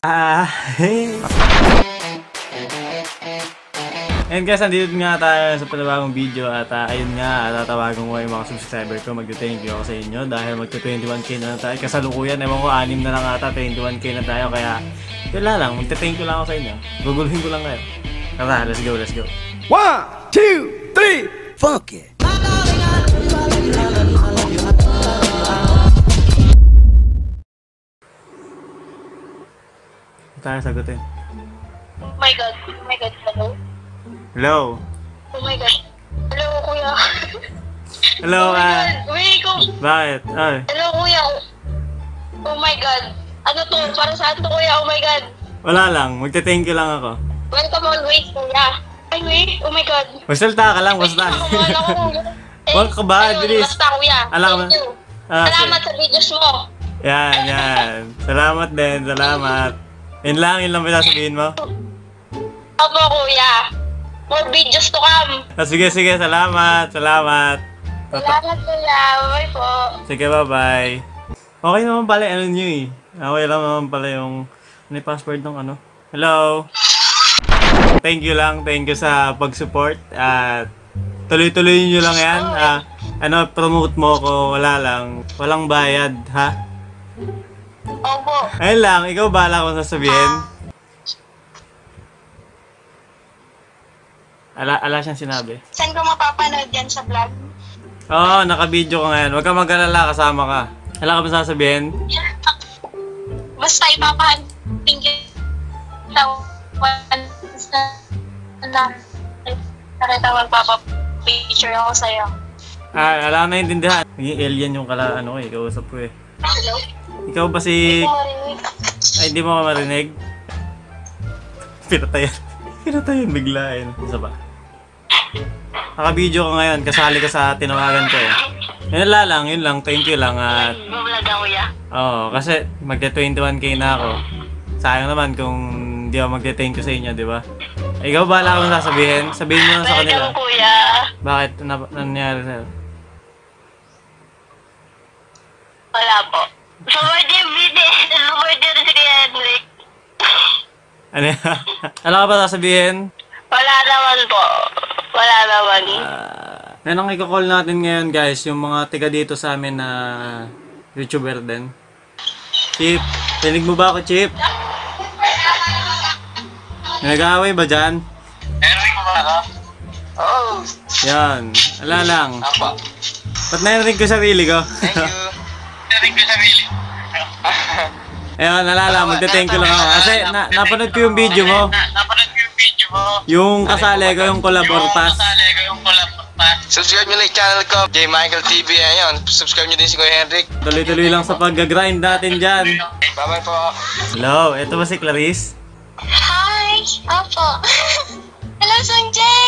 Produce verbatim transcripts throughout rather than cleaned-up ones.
Ah, hey. And guys, nandito nga tayo sa panibagong video at uh, ayun nga, tatawagan ko yung mga subscriber ko. Mag-thank you ako sa inyo dahil magta-twenty-one K na, na tayo. Kasalukuyan, ewan ko, anim na lang ata, twenty-one K na tayo. Kaya, wala lang, magta-thank you lang ako sa inyo. Guguluhin ko lang kayo. Tara, let's go, let's go. One, two, three, fuck it! Tayo sagutin. Oh my god, oh my god, hello? Hello? Oh my god. Hello, kuya. Hello, oh my ah. god, wait ko. Bakit? Ay. Hello, kuya. Oh my god. Ano to? Para saan to, kuya? Oh my god. Wala lang, magta-thank you lang ako. Welcome always, kuya. Ay, wait. Oh my god. Magsalta ka lang, basta. Wait, ako, kuya. Wag ka ba, ayun, Idris? basta, kuya. Alam Thank you. Ah, Salamat sige. sa videos mo. Yan, yan. Salamat din, salamat. Yun lang, yun lang ba sasabihin mo? Opo, kuya. More videos to come. Ah, sige, sige, salamat, salamat. Salamat, kuya. Bye po. Sige, bye-bye. Okay naman pala, ano nyo eh. Okay lang naman pala yung, ano yung password ng ano. Hello? Thank you lang, thank you sa pag-support. At tuloy-tuloy nyo lang yan. Ah, ano, promote mo ko, wala lang. Walang bayad, ha? Opo. Ayun lang, ikaw bahala kung sasabihin. Ala, ala siyang sinabi. Saan ko mapapanood yan sa vlog? Oo, naka-video ka ngayon. Huwag ka mag-alala, kasama ka. Wala ka ba sasabihin? Basta ipapahanting kita once na nakita magpapapicture ako sa'yo. Ah, alam na intindihan. Naging alien yung kala, ano eh, kausap ko eh. Hello? Ikaw ba si... Hindi ko marinig. Ay, hindi mo ka marinig? Pinatayan. Pinatayan bigla eh. Isa ba? Naka-video ka ngayon, kasali ka sa tinawagan ko eh. Yun lang lang, yun lang, thank you lang at... Bumalag ako ya. Oo, kasi magka-twenty-one K na ako. Sayang naman kung di ako magka-thank you sa inyo, di ba? Ikaw bahala kung sasabihin, sabihin mo na sa kanila. Welcome, kuya. Bakit? Ano nangyari sa'yo? Wala po. Sa birthday video, sa birthday na si Kuya Henrik. Ano yan? Ano ka ba sasabihin? Wala naman po. Wala naman. Uh, yan ang i-call natin ngayon guys, yung mga tiga dito sa amin na YouTuber din. Chip, tinig mo ba ako, Chip? Nag-aaway ba dyan? Henrik mo ba ako? Oo. Yan, ala lang. Apa. Ba't narinig ko sarili ko? Thank you. Henrik ko sarili. Ayun, alala, magte-thank you lang ako. Kasi na napanood ko yung video mo. Na napanood ko yung video mo. Yung kasali ko, yung collabor pass. Yung kasali ko, yung collabor pass. Subscribe nyo lang yung channel ko, J Michael T V. Ayun, subscribe nyo din si Kuya Henrik. Tuloy-tuloy lang sa pag-grind natin dyan. Bye-bye po. Hello, ito ba si Clarice? Hi! Opo. Hello, Sanjay!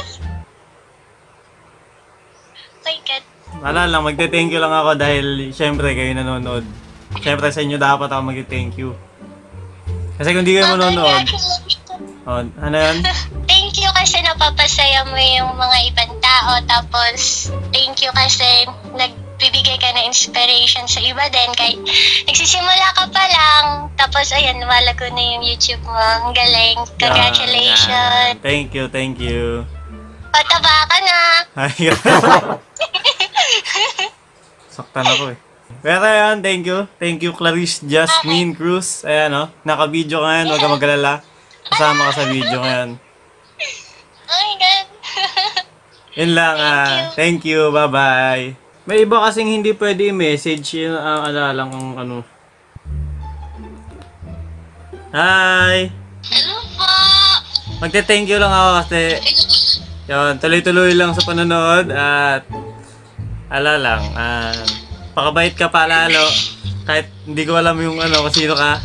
My God. Wala lang, magte-thank you lang ako dahil syempre kayo nanonood. Syempre sa inyo dapat ako mag-thank you. Kasi kung di kayo manonood, oh, ano yan? Thank you kasi napapasaya mo yung mga ibang tao. Tapos, thank you kasi nagbibigay ka ng inspiration sa iba din. Kahit nagsisimula ka pa lang, tapos ayan, lumalago na yung YouTube mo. Ang galing. Congratulations. Yan, yan. Thank you, thank you. Pataba ka na. Ay, saktan ako eh. Pero ayan, thank you. Thank you, Clarice Jasmine Cruz. Ayan o, oh, naka-video ka ngayon, huwag ka mag-alala. Kasama ka sa video ngayon. Oh my God. Yun lang ah. Thank you, bye-bye. May iba kasing hindi pwede i-message yun ang uh, alalang kung ano. Hi! Hello po. Magte-thank you lang ako kasi yun, tuloy-tuloy lang sa panonood at ala lang, ah, pakabait ka pa lalo kahit hindi ko alam yung ano kung sino ka.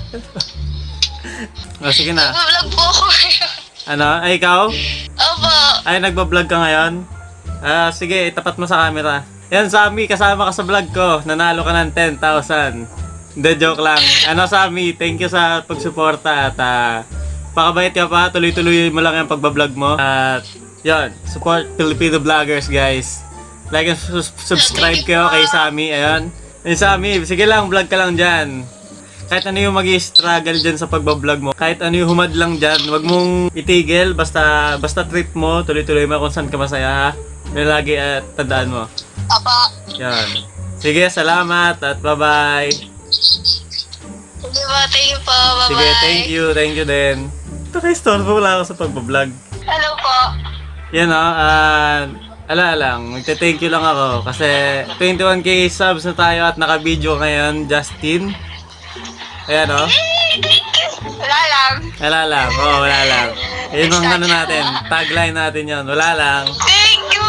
O sige na. Nag-vlog po ako ngayon. Ano? Ay ikaw? Opo. Ay nagba-vlog ka ngayon? Ah, sige, itapat mo sa camera. Yan Sammy, kasama ka sa vlog ko. Nanalo ka ng ten thousand. Hindi, joke lang. Ano Sammy, thank you sa pagsuporta at uh, pakabait ka pa. Tuloy-tuloy mo lang yung pagbablog mo. At yun, support Filipino vloggers guys. Like and subscribe kayo kay Sammy. Ayun. Hey Sammy, sige lang, vlog ka lang dyan. Kahit ano yung mag-i-struggle dyan sa pagbablog mo, kahit ano yung humad lang dyan, wag mong itigil, basta basta trip mo, tuloy-tuloy mo kung saan ka masaya ha. May lagi at tandaan mo. Apa. Yan. Sige, salamat at bye-bye. Sige po, thank you po. Bye-bye. Sige, thank you, thank you din. Ito kay Storbo, wala ako sa pagbablog. Hello po. Yan o, ah, ala lang, magte-thank you lang ako kasi twenty-one K subs na tayo at naka-video ngayon, Justin. Ayan o. Wala lang. Wala lang, oo, oh, wala lang. Yun ang ano natin, tagline natin yun, wala lang. Thank you!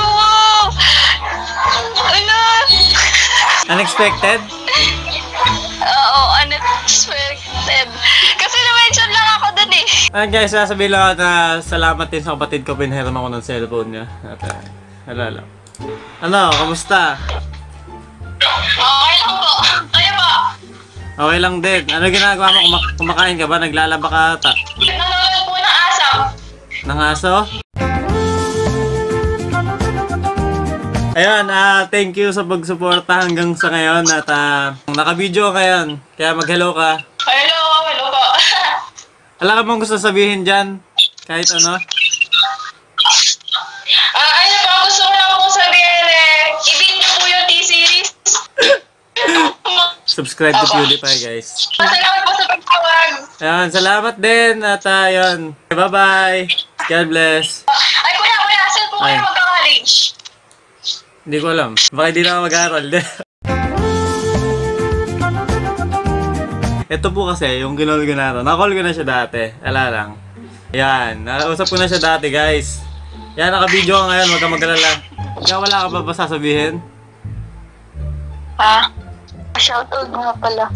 Ano? Unexpected? Oo, unexpected. Kasi na-mention lang ako dun eh. Ayan guys, sasabihin lang ako na salamat din sa kapatid ko, pinhiram ako ng cellphone niya. At uh, wala lang. Ano, kamusta? Okay lang po. Kayo po. Okay lang din. Ano ginagawa mo? Kumak kumakain ka ba? Naglalaba ka ata? Nanonood po ng asaw. Ng aso? Ayun, ah, thank you sa pagsuporta hanggang sa ngayon at ah, naka-video ngayon. Kaya mag-hello ka. Hello, hello po. Alam ka bang gusto sabihin dyan? Kahit ano? Ah, ano po, gusto ko lang po sabihin eh, i-beat niyo po yung T-Series. Subscribe to PewDiePie guys. Salamat po sa pagtawag. Ayun, salamat din at ah, ayun. Bye-bye. God bless. Ay, kuya, kuya, saan po kayo Ay. magka-college? Hindi ko alam. Baka hindi na ako mag-aaral. Ito po kasi, yung ginol ko na ito. Nakall ko na siya dati. Ala lang. Yan. Nakausap ko na siya dati, guys. Yan, naka-video ka ngayon. Huwag ka mag-alala. Kaya wala ka ba ba sasabihin? Ha? Shoutout nga pala.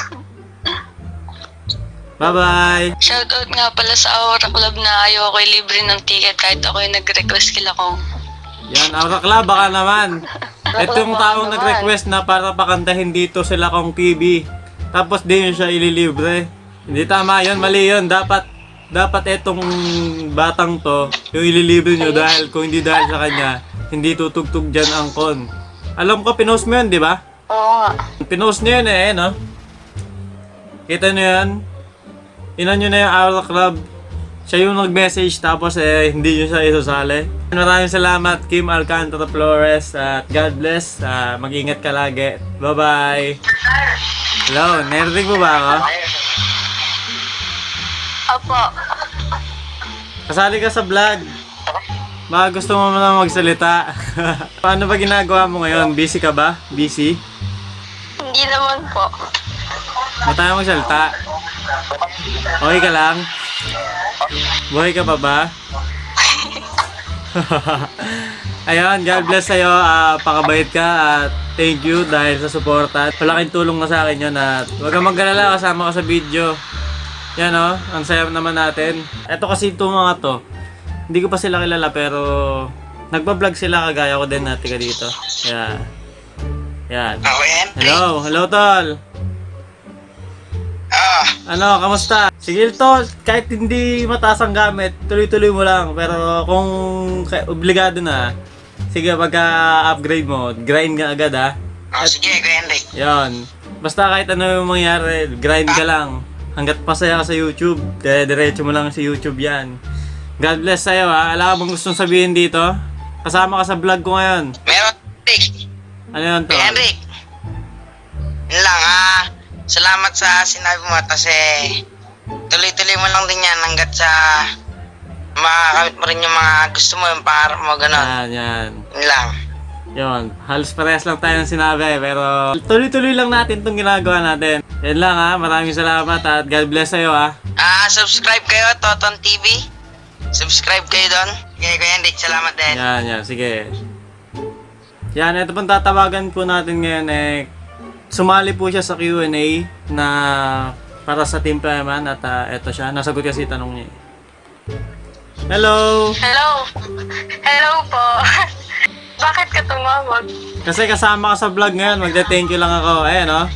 Bye-bye! Shoutout nga pala sa Aura Club na ayaw ako libre ng ticket kahit ako yung nag-request kila kong. Yan, Aura Club, baka naman. Ito yung taong nag-request na para pakantahin dito sila kong T V. Tapos di nyo siya ililibre. Hindi tama yun, mali yun. Dapat, dapat etong batang to, yung ililibre nyo dahil kung hindi dahil sa kanya, hindi tutugtog dyan ang kon. Alam ko, pinost mo yun, di ba? Oo nga. Pinost nyo yun eh, no? Kita nyo yan? Inan nyo na yung Aura Club. Siya yung nag-message tapos eh, hindi nyo siya isusali. Maraming salamat, Kim Alcantara Flores. At God bless. Uh, mag-ingat ka lagi. Bye-bye. Hello, narinig mo ba ako? Opo. Kasali ka sa vlog. Baka gusto mo na magsalita. Paano ba ginagawa mo ngayon? Busy ka ba? Busy? Hindi naman po. Ba't tayo magsalita? Okay ka lang? Buhay ka pa ba? Ayun, God bless sa'yo. Uh, pakabait ka at thank you dahil sa suporta. Malaking tulong na sa akin yun at huwag kang mag-alala, kasama ka sa video. Yan o, ang saya naman natin. Ito kasi itong mga to. Hindi ko pa sila kilala pero nagbablog sila kagaya ko din na tiga dito. Yan. Yan. Hello, hello tol. Ano, kamusta? Sige tol, kahit hindi mataas ang gamit, tuloy-tuloy mo lang. Pero kung obligado na, sige pagka-upgrade mo, grind ka agad ha. Oh, sige, Kuya Henrik. Yan. Basta kahit ano yung mangyari, grind ka lang. Hanggat pasaya ka sa YouTube, diretso mo lang sa YouTube yan. God bless sa'yo ha. Alam ka bang gustong sabihin dito? Kasama ka sa vlog ko ngayon. Meron, Henrik. Ano yun to? Kuya Henrik. Yun lang ah. Salamat sa sinabi mo kasi tuloy-tuloy mo lang din yan hanggat sa makakamit mo rin yung mga gusto mo, yung pangarap mo, gano'n. Yan, yan. Yun lang. Yun, halos parehas lang tayo ng sinabi pero tuloy-tuloy lang natin itong ginagawa natin. Yan lang ha, maraming salamat at God bless sa'yo ha. Ah, subscribe kayo, Toton T V. Subscribe kayo doon. Okay, Kuya Henrik, salamat din. Yan, yan, sige. Yan, ito pang tatawagan po natin ngayon eh, sumali po siya sa Q and A na para sa Team Playman at uh, eto siya, nasagot kasi tanong niya. Hello! Hello. Hello po. Bakit ka tumawag? Kasi kasama ka sa vlog ngayon, magde-thank you lang ako. Ayan o. Oh.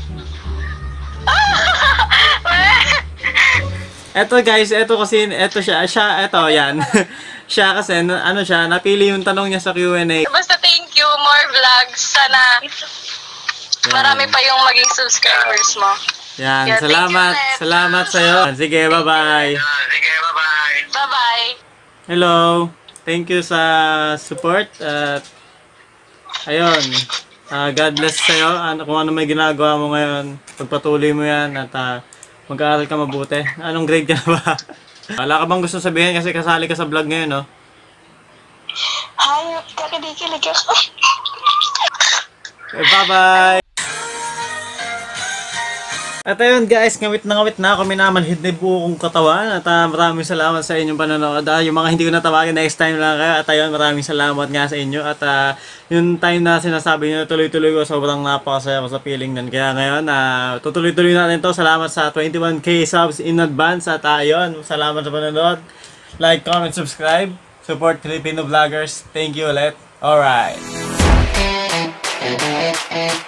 Eto guys, eto kasi, eto siya, siya, eto, yan. Siya kasi, ano siya, napili yung tanong niya sa Q and A. Basta thank you, more vlogs. Sana marami pa yung maging subscribers mo. Yan, Yeah, thank salamat. you, Sep. Salamat sa'yo. Sige, bye-bye. Sige, bye-bye. Bye-bye. Hello. Thank you sa support. At ayun. Ah, God bless sa'yo. Ano, kung ano may ginagawa mo ngayon, pagpatuloy mo yan at ah, mag-aaral ka mabuti. Anong grade ka na ba? Wala ka bang gusto sabihin kasi kasali ka sa vlog ngayon, no? Hayop, kakakikilig ako. Okay, bye-bye! At ayun guys, ngawit na ngawit na ako, minamanhid na yung buo kong katawan. At uh, maraming salamat sa inyong panonood. Uh, yung mga hindi ko natawagin, next time lang kayo. At ayun, maraming salamat nga sa inyo. At uh, yung time na sinasabi nyo, tuloy-tuloy ko, sobrang napakasaya ko sa feeling nun. Kaya ngayon, uh, tutuloy-tuloy natin to. Salamat sa twenty-one K subs in advance. At uh, ayun, salamat sa panonood. Like, comment, subscribe. Support Filipino vloggers. Thank you ulit. Alright.